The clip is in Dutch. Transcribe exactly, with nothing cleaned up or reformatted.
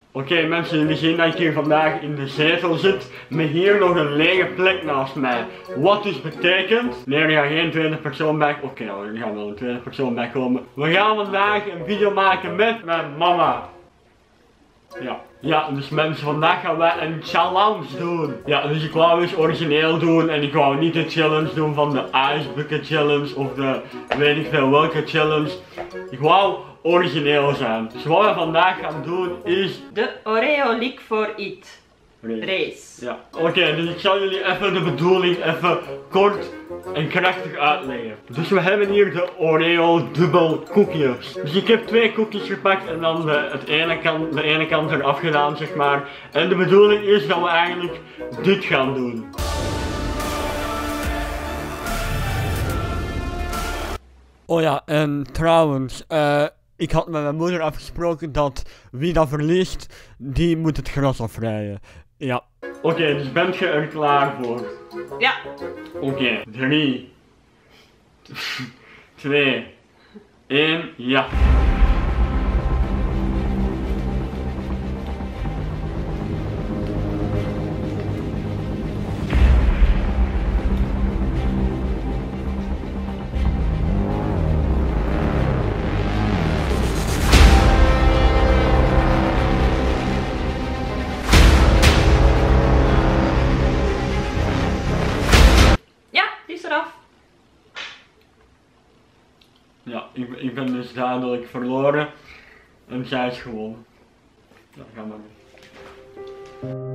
Oké okay, mensen, jullie zien dat ik hier vandaag in de zetel zit, met hier nog een lege plek naast mij. Wat dus betekent, nee er gaat geen tweede persoon bij, oké okay, er gaat wel een tweede persoon bij komen. We gaan vandaag een video maken met mijn mama. Ja, ja, dus mensen, vandaag gaan wij een challenge doen. Ja, dus ik wou eens origineel doen en ik wou niet de challenge doen van de Ice Bucket Challenge of de weet ik veel welke challenge. Ik wou origineel zijn. Dus wat we vandaag gaan doen is de Oreo Lick for It race. Ja, oké, okay, dus ik zal jullie even de bedoeling even kort en krachtig uitleggen. Dus we hebben hier de Oreo dubbel koekjes. Dus ik heb twee koekjes gepakt en dan de, het ene kant, de ene kant eraf gedaan, zeg maar. En de bedoeling is dat we eigenlijk dit gaan doen. Oh ja, en trouwens, uh, ik had met mijn moeder afgesproken dat wie dat verliest, die moet het gras afrijden. Ja. Oké, okay, dus bent je er klaar voor? Ja. Oké, okay. drie, twee, één, ja. Ja, ik, ik ben dus duidelijk verloren en zij is gewonnen. Ja, ga maar weer.